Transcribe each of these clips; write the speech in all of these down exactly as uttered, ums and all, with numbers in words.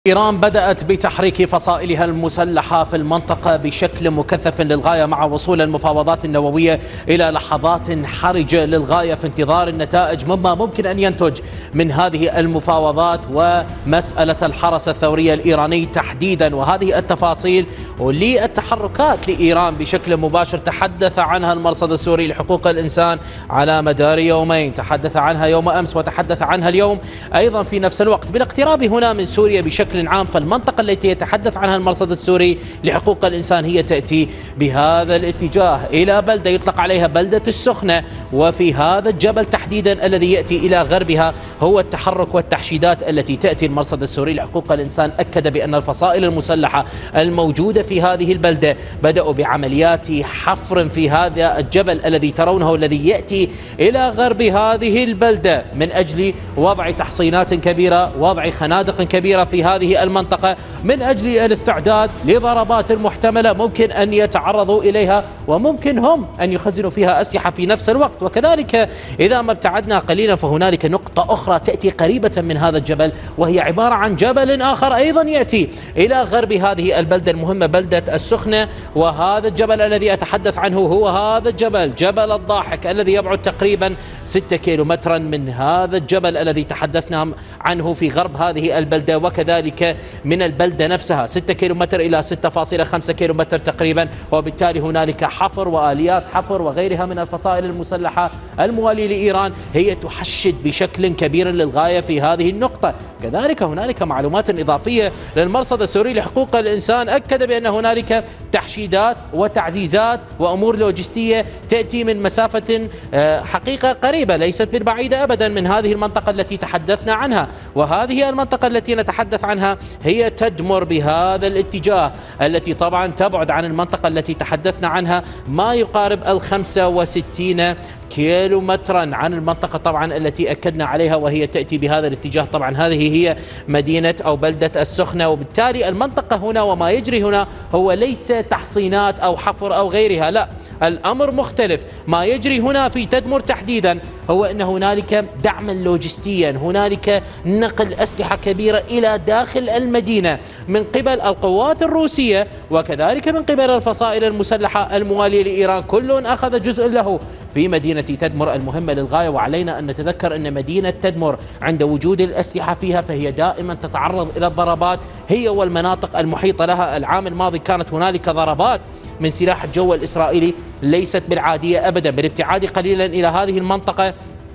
إيران بدأت بتحريك فصائلها المسلحة في المنطقة بشكل مكثف للغاية مع وصول المفاوضات النووية إلى لحظات حرجة للغاية في انتظار النتائج مما ممكن أن ينتج من هذه المفاوضات ومسألة الحرس الثوري الإيراني تحديدا. وهذه التفاصيل للتحركات لإيران بشكل مباشر تحدث عنها المرصد السوري لحقوق الإنسان على مدار يومين، تحدث عنها يوم أمس وتحدث عنها اليوم أيضا في نفس الوقت. بالاقتراب هنا من سوريا بشكل بشكل عام فالمنطقة التي يتحدث عنها المرصد السوري لحقوق الإنسان هي تأتي بهذا الاتجاه إلى بلدة يطلق عليها بلدة السخنة، وفي هذا الجبل تحديدا الذي يأتي إلى غربها هو التحرك والتحشيدات التي تأتي. المرصد السوري لحقوق الإنسان أكد بأن الفصائل المسلحة الموجودة في هذه البلدة بدأوا بعمليات حفر في هذا الجبل الذي ترونه الذي يأتي إلى غرب هذه البلدة من أجل وضع تحصينات كبيرة، وضع خنادق كبيرة في هذه المنطقة من أجل الاستعداد لضربات محتملة ممكن أن يتعرضوا إليها وممكن هم أن يخزنوا فيها أسلحة في نفس الوقت. وكذلك إذا ما ابتعدنا قليلا فهنالك نقطة أخرى تأتي قريبة من هذا الجبل وهي عبارة عن جبل آخر أيضا يأتي إلى غرب هذه البلدة المهمة بلدة السخنة. وهذا الجبل الذي أتحدث عنه هو هذا الجبل جبل الضاحك الذي يبعد تقريبا ستة كيلو مترا من هذا الجبل الذي تحدثنا عنه في غرب هذه البلدة، وكذلك من البلدة نفسها ستة كيلو متر إلى ستة فاصلة خمسة كيلو متر تقريبا. وبالتالي هنالك حفر وآليات حفر وغيرها من الفصائل المسلحة الموالية لإيران هي تحشد بشكل كبير للغاية في هذه النقطة. كذلك هنالك معلومات إضافية للمرصد السوري لحقوق الإنسان أكد بأن هنالك تحشيدات وتعزيزات وأمور لوجستية تأتي من مسافة حقيقة قريبة ليست بالبعيدة أبدا من هذه المنطقة التي تحدثنا عنها. وهذه المنطقة التي نتحدث عنها هي تدمر بهذا الاتجاه التي طبعا تبعد عن المنطقة التي تحدثنا عنها ما يقارب الخمسة وستين كيلو مترا عن المنطقة طبعا التي أكدنا عليها وهي تأتي بهذا الاتجاه. طبعا هذه هي مدينة أو بلدة السخنة. وبالتالي المنطقة هنا وما يجري هنا هو ليس تحصينات أو حفر أو غيرها، لا، الأمر مختلف. ما يجري هنا في تدمر تحديدا هو أن هنالك دعما لوجستيا، هنالك نقل أسلحة كبيرة إلى داخل المدينة من قبل القوات الروسية وكذلك من قبل الفصائل المسلحة الموالية لإيران، كل أخذ جزء له في مدينة تدمر المهمة للغاية. وعلينا أن نتذكر أن مدينة تدمر عند وجود الأسلحة فيها فهي دائما تتعرض إلى الضربات هي والمناطق المحيطة لها. العام الماضي كانت هنالك ضربات من سلاح الجو الإسرائيلي ليست بالعادية أبدا بالابتعاد قليلا إلى هذه المنطقة.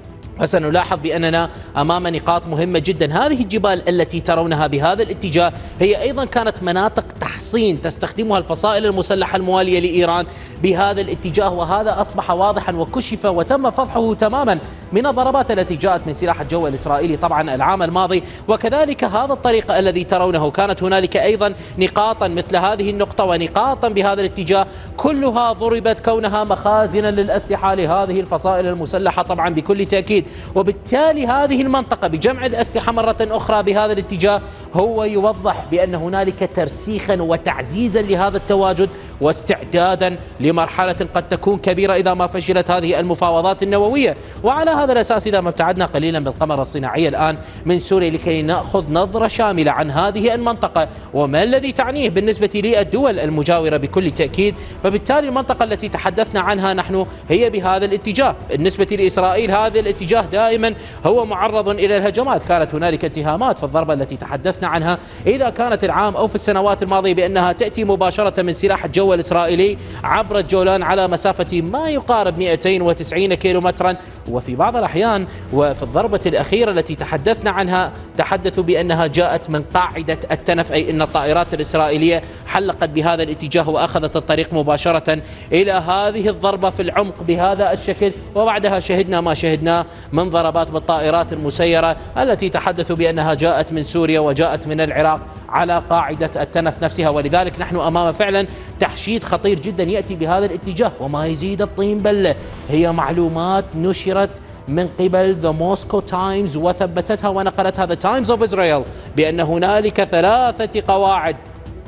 وسنلاحظ بأننا أمام نقاط مهمة جدا. هذه الجبال التي ترونها بهذا الاتجاه هي أيضا كانت مناطق تحصين تستخدمها الفصائل المسلحة الموالية لإيران بهذا الاتجاه، وهذا أصبح واضحا وكشف وتم فضحه تماما من الضربات التي جاءت من سلاح الجو الإسرائيلي طبعا العام الماضي. وكذلك هذا الطريق الذي ترونه كانت هنالك أيضا نقاطا مثل هذه النقطة ونقاطا بهذا الاتجاه كلها ضربت كونها مخازنا للأسلحة لهذه الفصائل المسلحة طبعا بكل تأكيد. وبالتالي هذه المنطقة بجمع الأسلحة مرة أخرى بهذا الاتجاه هو يوضح بأن هنالك ترسيخا وتعزيزا لهذا التواجد واستعدادا لمرحلة قد تكون كبيرة إذا ما فشلت هذه المفاوضات النووية. وعلى هذا الأساس إذا ما ابتعدنا قليلا بالقمر الصناعية الآن من سوريا لكي نأخذ نظرة شاملة عن هذه المنطقة وما الذي تعنيه بالنسبة للدول المجاورة بكل تأكيد. فبالتالي المنطقة التي تحدثنا عنها نحن هي بهذا الاتجاه. بالنسبة لإسرائيل هذا الاتجاه دائما هو معرض إلى الهجمات. كانت هنالك اتهامات في الضربة التي تحدثنا عنها إذا كانت العام أو في السنوات الماضية بأنها تأتي مباشرة من سلاح الجو الإسرائيلي عبر الجولان على مسافة ما يقارب مئتين وتسعين كيلو مترا. وفي بعض الأحيان وفي الضربة الأخيرة التي تحدثنا عنها تحدثوا بأنها جاءت من قاعدة التنف، أي أن الطائرات الإسرائيلية حلقت بهذا الاتجاه وأخذت الطريق مباشرة إلى هذه الضربة في العمق بهذا الشكل. وبعدها شهدنا ما شهدناه من ضربات بالطائرات المسيرة التي تحدثوا بأنها جاءت من سوريا وجاءت من العراق على قاعدة التنف نفسها. ولذلك نحن أمام فعلا تحشيد خطير جدا يأتي بهذا الاتجاه. وما يزيد الطين بلة هي معلومات نشرت من قبل The Moscow Times وثبتتها ونقلتها The Times of Israel بأن هنالك ثلاثة قواعد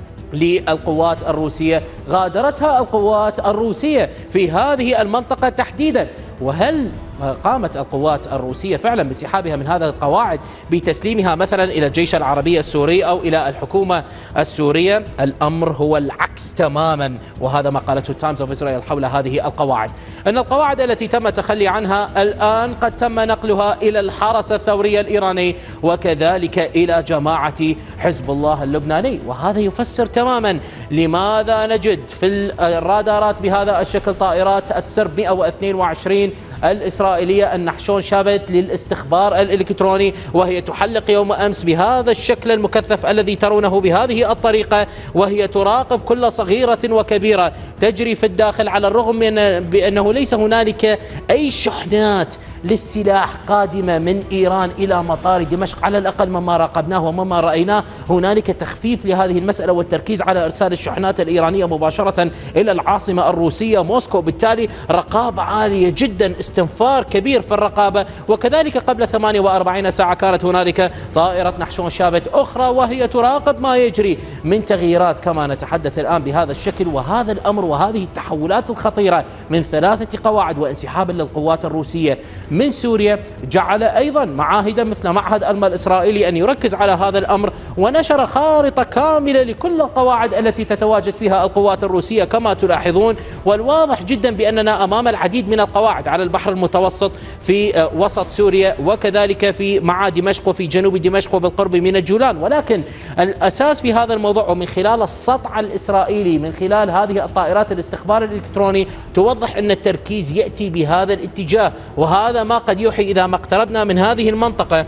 للقوات الروسية غادرتها القوات الروسية في هذه المنطقة تحديدا. وهل قامت القوات الروسية فعلا بسحابها من هذه القواعد بتسليمها مثلا إلى الجيش العربي السوري أو إلى الحكومة السورية، الأمر هو العكس تماما، وهذا ما قالته تايمز اوف إسرائيل حول هذه القواعد. أن القواعد التي تم التخلي عنها الآن قد تم نقلها إلى الحرس الثوري الإيراني وكذلك إلى جماعة حزب الله اللبناني، وهذا يفسر تماما لماذا نجد في الرادارات بهذا الشكل طائرات السرب مئة واثنين وعشرين الإسرائيلية النحشون شابت للاستخبار الإلكتروني، وهي تحلق يوم أمس بهذا الشكل المكثف الذي ترونه بهذه الطريقة، وهي تراقب كل صغيرة وكبيرة تجري في الداخل، على الرغم من بأنه ليس هنالك أي شحنات للسلاح قادمة من إيران إلى مطار دمشق، على الأقل مما راقبناه ومما رأيناه. هنالك تخفيف لهذه المسألة والتركيز على إرسال الشحنات الإيرانية مباشرة إلى العاصمة الروسية موسكو، بالتالي رقابة عالية جدا، استنفار كبير في الرقابة. وكذلك قبل ثمانية وأربعين ساعة كانت هنالك طائرة نحشون شابت أخرى وهي تراقب ما يجري من تغييرات كما نتحدث الآن بهذا الشكل. وهذا الأمر وهذه التحولات الخطيرة من ثلاثة قواعد وانسحابا للقوات الروسية من سوريا جعل أيضا معاهدا مثل معهد ألما الإسرائيلي أن يركز على هذا الأمر، ونشر خارطة كاملة لكل القواعد التي تتواجد فيها القوات الروسية كما تلاحظون. والواضح جدا بأننا أمام العديد من القواعد على البحر المتوسط في وسط سوريا وكذلك في مع دمشق وفي جنوب دمشق وبالقرب من الجولان. ولكن الأساس في هذا الموضوع ومن خلال السطع الإسرائيلي من خلال هذه الطائرات الاستخبار الإلكتروني توضح أن التركيز يأتي بهذا الاتجاه، وهذا ما قد يوحي إذا ما اقتربنا من هذه المنطقة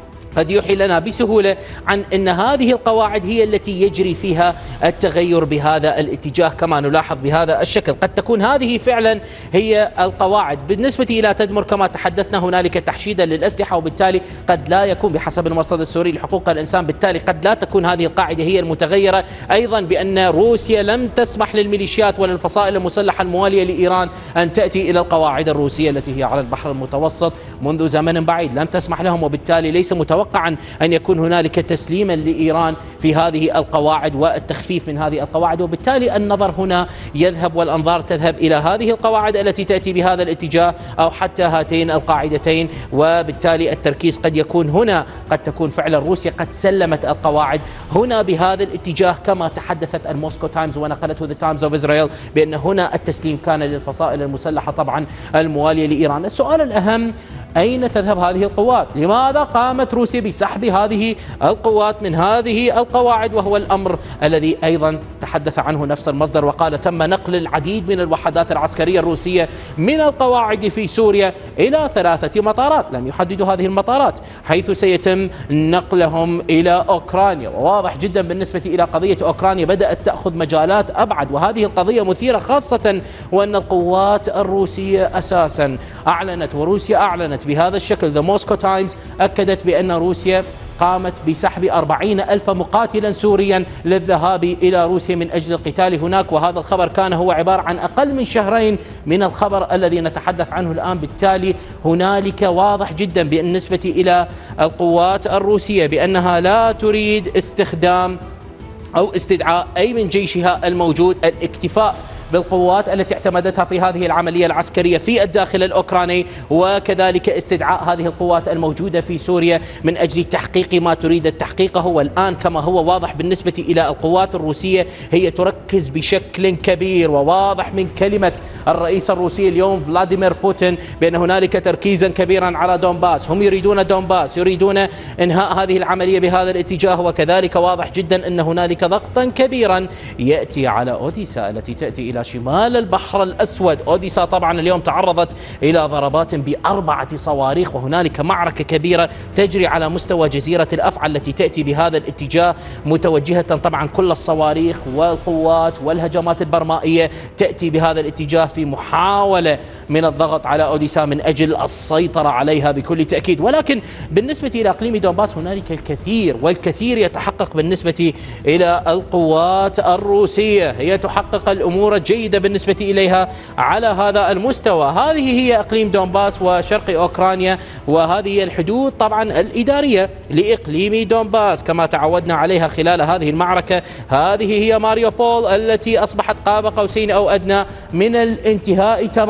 قد يوحي لنا بسهولة عن أن هذه القواعد هي التي يجري فيها التغير بهذا الاتجاه كما نلاحظ بهذا الشكل. قد تكون هذه فعلا هي القواعد. بالنسبة إلى تدمر كما تحدثنا هنالك تحشيدا للأسلحة، وبالتالي قد لا يكون بحسب المرصد السوري لحقوق الإنسان، بالتالي قد لا تكون هذه القاعدة هي المتغيرة. أيضا بأن روسيا لم تسمح للميليشيات ولا الفصائل المسلحة الموالية لإيران أن تأتي إلى القواعد الروسية التي هي على البحر المتوسط منذ زمن بعيد، لم تسمح لهم، وبالتالي ليس متوقع متوقعا أن يكون هنالك تسليما لإيران في هذه القواعد والتخفيف من هذه القواعد. وبالتالي النظر هنا يذهب والأنظار تذهب إلى هذه القواعد التي تأتي بهذا الاتجاه أو حتى هاتين القاعدتين، وبالتالي التركيز قد يكون هنا. قد تكون فعلا روسيا قد سلمت القواعد هنا بهذا الاتجاه كما تحدثت الموسكو تايمز ونقلته ذا تايمز اوف إسرائيل بأن هنا التسليم كان للفصائل المسلحة طبعا الموالية لإيران. السؤال الأهم: أين تذهب هذه القوات؟ لماذا قامت روسيا بسحب هذه القوات من هذه القواعد؟ وهو الأمر الذي أيضا تحدث عنه نفس المصدر وقال تم نقل العديد من الوحدات العسكرية الروسية من القواعد في سوريا إلى ثلاثة مطارات، لم يحددوا هذه المطارات، حيث سيتم نقلهم إلى أوكرانيا. وواضح جدا بالنسبة إلى قضية أوكرانيا بدأت تأخذ مجالات أبعد، وهذه القضية مثيرة خاصة وأن القوات الروسية أساسا أعلنت وروسيا أعلنت بهذا الشكل. ذا موسكو تايمز أكدت بأن روسيا قامت بسحب أربعين ألف مقاتلا سوريا للذهاب إلى روسيا من أجل القتال هناك، وهذا الخبر كان هو عبارة عن أقل من شهرين من الخبر الذي نتحدث عنه الآن. بالتالي هنالك واضح جدا بالنسبة إلى القوات الروسية بأنها لا تريد استخدام أو استدعاء أي من جيشها الموجود، الاكتفاء بالقوات التي اعتمدتها في هذه العملية العسكرية في الداخل الأوكراني، وكذلك استدعاء هذه القوات الموجودة في سوريا من أجل تحقيق ما تريد التحقيقه. والآن كما هو واضح بالنسبة إلى القوات الروسية هي تركز بشكل كبير، وواضح من كلمة الرئيس الروسي اليوم فلاديمير بوتين بأن هنالك تركيزا كبيرا على دونباس. هم يريدون دونباس، يريدون إنهاء هذه العملية بهذا الاتجاه. وكذلك واضح جدا أن هنالك ضغطا كبيرا يأتي على أوديسا التي تأتي إلى شمال البحر الأسود. أوديسا طبعا اليوم تعرضت إلى ضربات بأربعة صواريخ، وهنالك معركة كبيرة تجري على مستوى جزيرة الأفعى التي تأتي بهذا الاتجاه، متوجهة طبعا كل الصواريخ والقوات والهجمات البرمائية تأتي بهذا الاتجاه في محاولة من الضغط على أوديسا من أجل السيطرة عليها بكل تأكيد. ولكن بالنسبة إلى إقليم دونباس هنالك الكثير والكثير يتحقق بالنسبة إلى القوات الروسية، هي تحقق الأمور جيدة بالنسبة إليها على هذا المستوى. هذه هي إقليم دونباس وشرق أوكرانيا، وهذه هي الحدود طبعا الإدارية لإقليم دونباس كما تعودنا عليها خلال هذه المعركة. هذه هي ماريوبول التي أصبحت قاب قوسين أو أدنى من الانتهاء تماما من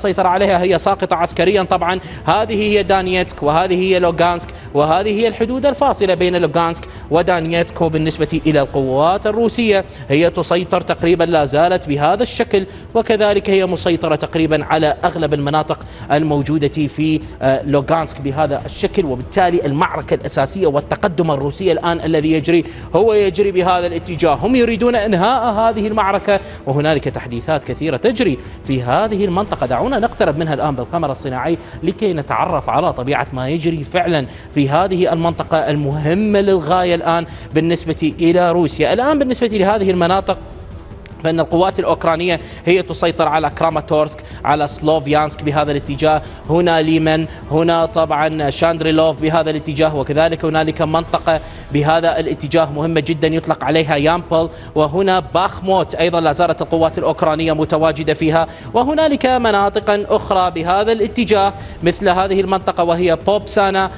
السيطرة عليها هي ساقطة عسكريا. طبعا هذه هي دانيتسك وهذه هي لوغانسك وهذه هي الحدود الفاصلة بين لوغانسك ودانيتسك. وبالنسبة إلى القوات الروسية هي تسيطر تقريبا لا زالت بهذا الشكل، وكذلك هي مسيطرة تقريبا على أغلب المناطق الموجودة في لوغانسك بهذا الشكل. وبالتالي المعركة الأساسية والتقدم الروسي الآن الذي يجري هو يجري بهذا الاتجاه. هم يريدون إنهاء هذه المعركة، وهنالك تحديثات كثيرة تجري في هذه المنطقة. دعونا نقترب منها الآن بالقمر الصناعي لكي نتعرف على طبيعة ما يجري فعلا في هذه المنطقة المهمة للغاية الآن بالنسبة إلى روسيا. الآن بالنسبة لهذه المناطق فإن القوات الأوكرانية هي تسيطر على كراماتورسك، على سلوفيانسك بهذا الاتجاه، هنا ليمن، هنا طبعا شاندريلوف بهذا الاتجاه، وكذلك هنالك منطقة بهذا الاتجاه مهمة جدا يطلق عليها يامبل، وهنا باخموت أيضا لا زالت القوات الأوكرانية متواجدة فيها. وهنالك مناطق أخرى بهذا الاتجاه مثل هذه المنطقة وهي بوبسانا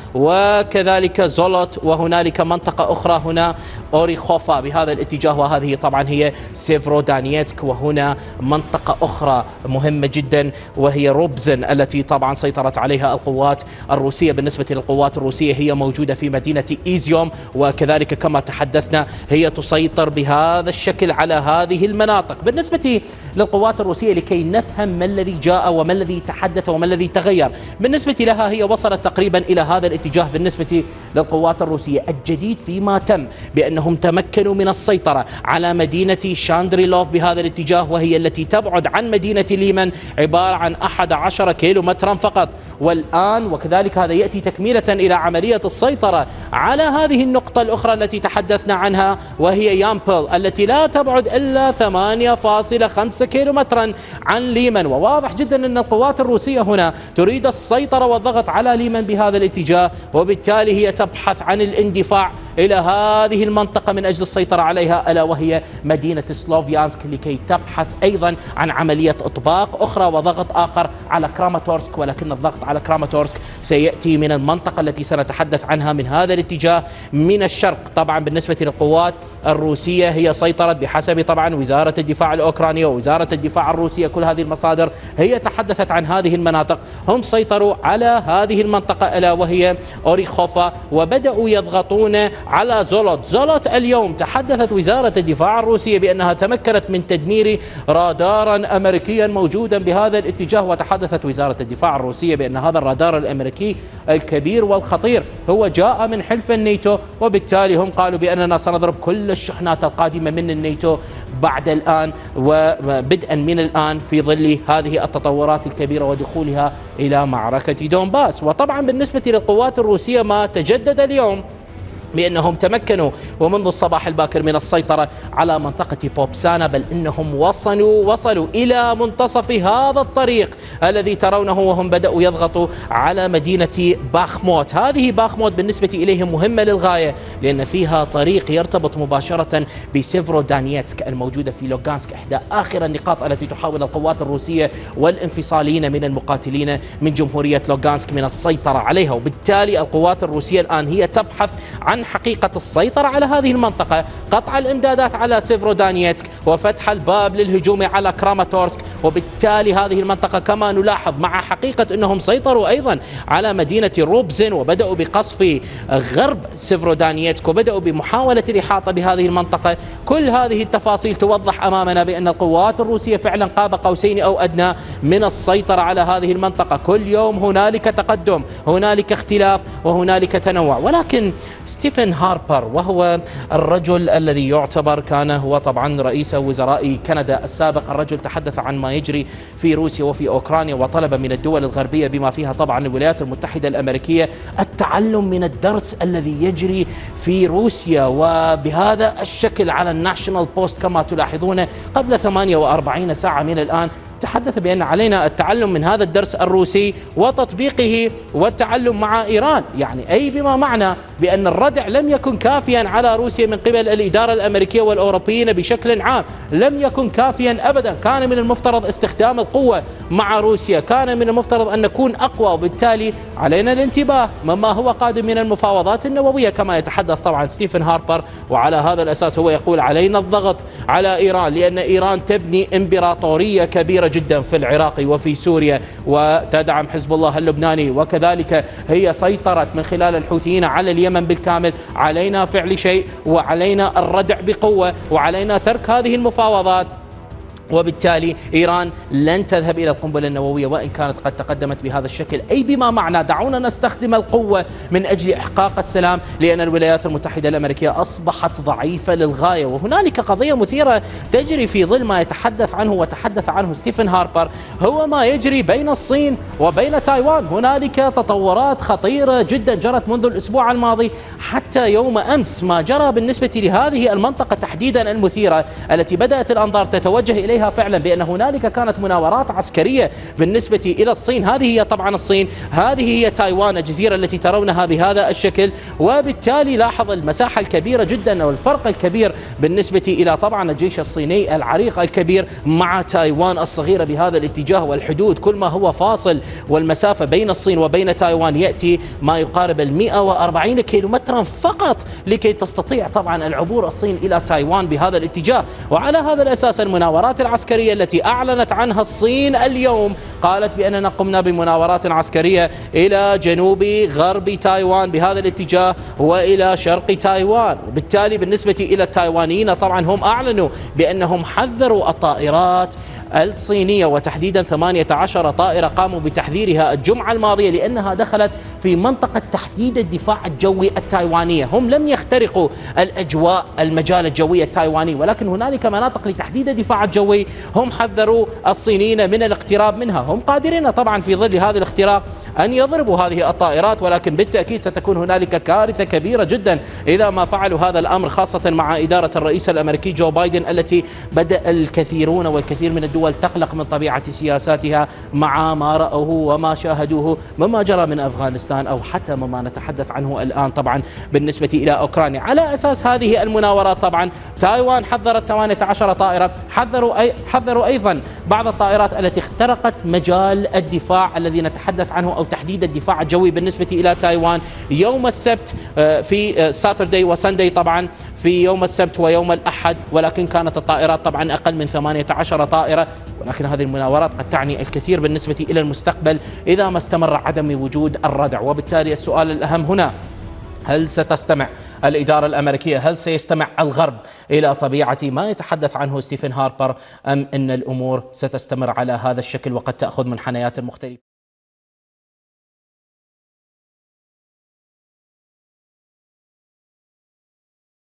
وكذلك زولوت، وهنالك منطقة أخرى هنا أوريخوفا بهذا الاتجاه، وهذه طبعا هي سيفرو دانيتسك. وهنا منطقة أخرى مهمة جدا وهي روبزن التي طبعا سيطرت عليها القوات الروسية. بالنسبة للقوات الروسية هي موجودة في مدينة إيزيوم، وكذلك كما تحدثنا هي تسيطر بهذا الشكل على هذه المناطق. بالنسبة للقوات الروسية لكي نفهم ما الذي جاء وما الذي تحدث وما الذي تغير، بالنسبة لها هي وصلت تقريبا إلى هذا الاتجاه. بالنسبة للقوات الروسية الجديد فيما تم بأنهم تمكنوا من السيطرة على مدينة شاندريلوف بهذا الاتجاه، وهي التي تبعد عن مدينة ليمن عبارة عن أحد عشر كيلو مترا فقط. والآن وكذلك هذا يأتي تكملة إلى عملية السيطرة على هذه النقطة الأخرى التي تحدثنا عنها وهي يامبل التي لا تبعد إلا ثمانية فاصلة خمسة كيلو مترا عن ليمن. وواضح جدا أن القوات الروسية هنا تريد السيطرة والضغط على ليمن بهذا الاتجاه، وبالتالي هي تبحث عن الاندفاع إلى هذه المنطقة من أجل السيطرة عليها ألا وهي مدينة سلوفيانسك، لكي تبحث أيضا عن عملية إطباق أخرى وضغط آخر على كراماتورسك. ولكن الضغط على كراماتورسك سيأتي من المنطقة التي سنتحدث عنها من هذا الاتجاه من الشرق. طبعا بالنسبة للقوات الروسية هي سيطرت بحسب طبعا وزارة الدفاع الأوكرانية ووزارة الدفاع الروسية، كل هذه المصادر هي تحدثت عن هذه المناطق. هم سيطروا على هذه المنطقة ألا وهي أوريخوفا، وبدأوا يضغطون على زولوت. زولوت اليوم تحدثت وزارة الدفاع الروسية بأنها تمكنت من تدمير رادارا أمريكيا موجودا بهذا الاتجاه، وتحدثت وزارة الدفاع الروسية بأن هذا الرادار الأمريكي الكبير والخطير هو جاء من حلف الناتو، وبالتالي هم قالوا بأننا سنضرب كل الشحنات القادمة من الناتو بعد الآن وبدءا من الآن في ظل هذه التطورات الكبيرة ودخولها إلى معركة دونباس. وطبعا بالنسبة للقوات الروسية ما تجدد اليوم بأنهم تمكنوا ومنذ الصباح الباكر من السيطرة على منطقة بوبسانا، بل إنهم وصلوا وصلوا إلى منتصف هذا الطريق الذي ترونه، وهم بدأوا يضغطوا على مدينة باخموت. هذه باخموت بالنسبة إليهم مهمة للغاية لأن فيها طريق يرتبط مباشرة بسيفرو دانيتسك الموجودة في لوغانسك، إحدى آخر النقاط التي تحاول القوات الروسية والانفصاليين من المقاتلين من جمهورية لوغانسك من السيطرة عليها. وبالتالي القوات الروسية الآن هي تبحث عن حقيقة السيطرة على هذه المنطقة، قطع الإمدادات على سيفرو دانيتسك وفتح الباب للهجوم على كراماتورسك. وبالتالي هذه المنطقة كما نلاحظ مع حقيقة أنهم سيطروا أيضا على مدينة روبزن وبدأوا بقصف غرب سيفرو دانيتسك وبدأوا بمحاولة الإحاطة بهذه المنطقة. كل هذه التفاصيل توضح أمامنا بأن القوات الروسية فعلا قاب قوسين أو أدنى من السيطرة على هذه المنطقة. كل يوم هنالك تقدم، هنالك اختلاف وهنالك تنوع. ولكن ستيفن هاربر وهو الرجل الذي يعتبر كان هو طبعا رئيس وزراء كندا السابق، الرجل تحدث عن ما يجري في روسيا وفي أوكرانيا وطلب من الدول الغربية بما فيها طبعا الولايات المتحدة الأمريكية التعلم من الدرس الذي يجري في روسيا. وبهذا الشكل على الناشونال بوست كما تلاحظون قبل ثمانية وأربعين ساعة من الآن تحدث بأن علينا التعلم من هذا الدرس الروسي وتطبيقه والتعلم مع إيران، يعني أي بما معنى بأن الردع لم يكن كافيا على روسيا من قبل الإدارة الأمريكية والأوروبيين بشكل عام، لم يكن كافيا أبدا. كان من المفترض استخدام القوة مع روسيا، كان من المفترض أن نكون أقوى، وبالتالي علينا الانتباه مما هو قادم من المفاوضات النووية كما يتحدث طبعا ستيفن هاربر. وعلى هذا الأساس هو يقول علينا الضغط على إيران لأن إيران تبني إمبراطورية كبيرة جدا في العراق وفي سوريا، وتدعم حزب الله اللبناني، وكذلك هي سيطرت من خلال الحوثيين على اليمن بالكامل. علينا فعل شيء، وعلينا الردع بقوة، وعلينا ترك هذه المفاوضات، وبالتالي إيران لن تذهب إلى القنبلة النووية وإن كانت قد تقدمت بهذا الشكل، أي بما معنى دعونا نستخدم القوة من أجل إحقاق السلام، لأن الولايات المتحدة الأمريكية أصبحت ضعيفة للغاية. وهنالك قضية مثيرة تجري في ظل ما يتحدث عنه وتحدث عنه ستيفن هاربر، هو ما يجري بين الصين وبين تايوان. هنالك تطورات خطيرة جدا جرت منذ الأسبوع الماضي حتى يوم أمس، ما جرى بالنسبة لهذه المنطقة تحديدا المثيرة التي بدأت الأنظار تتوجه إليها فعلا، بأن هنالك كانت مناورات عسكرية بالنسبة إلى الصين. هذه هي طبعا الصين، هذه هي تايوان الجزيرة التي ترونها بهذا الشكل. وبالتالي لاحظ المساحة الكبيرة جدا والفرق الكبير بالنسبة إلى طبعا الجيش الصيني العريق الكبير مع تايوان الصغيرة بهذا الاتجاه، والحدود كل ما هو فاصل، والمسافة بين الصين وبين تايوان يأتي ما يقارب المئة وأربعين كيلومترا فقط لكي تستطيع طبعا العبور الصين إلى تايوان بهذا الاتجاه. وعلى هذا الأساس المناورات العسكرية التي أعلنت عنها الصين اليوم، قالت بأننا قمنا بمناورات عسكرية إلى جنوب غرب تايوان بهذا الاتجاه وإلى شرق تايوان. بالتالي بالنسبة إلى التايوانيين طبعا هم أعلنوا بأنهم حذروا الطائرات الصينية، وتحديدا ثمانية عشر طائرة قاموا بتحذيرها الجمعة الماضية لأنها دخلت في منطقة تحديد الدفاع الجوي التايوانية. هم لم يخترقوا الأجواء المجال الجوي التايواني، ولكن هنالك مناطق لتحديد الدفاع الجوي هم حذروا الصينيين من الاقتراب منها. هم قادرين طبعا في ظل هذا الاختراق أن يضربوا هذه الطائرات، ولكن بالتأكيد ستكون هنالك كارثة كبيرة جدا إذا ما فعلوا هذا الأمر، خاصة مع إدارة الرئيس الأمريكي جو بايدن التي بدأ الكثيرون والكثير من الدول تقلق من طبيعة سياساتها مع ما رأوه وما شاهدوه مما جرى من أفغانستان، أو حتى مما نتحدث عنه الآن طبعا بالنسبة إلى أوكرانيا. على أساس هذه المناورات طبعا تايوان حذرت ثمانية عشر طائرة، حذروا أي حذروا أيضا بعض الطائرات التي اخترقت مجال الدفاع الذي نتحدث عنه أو تحديد الدفاع الجوي بالنسبة إلى تايوان يوم السبت في ساتردي وساندي، طبعا في يوم السبت ويوم الأحد، ولكن كانت الطائرات طبعا أقل من ثمانية عشر طائرة. ولكن هذه المناورات قد تعني الكثير بالنسبة إلى المستقبل إذا ما استمر عدم وجود الردع. وبالتالي السؤال الأهم هنا، هل ستستمع الإدارة الأمريكية، هل سيستمع الغرب إلى طبيعة ما يتحدث عنه ستيفن هاربر، أم أن الأمور ستستمر على هذا الشكل وقد تأخذ منحنيات مختلفة؟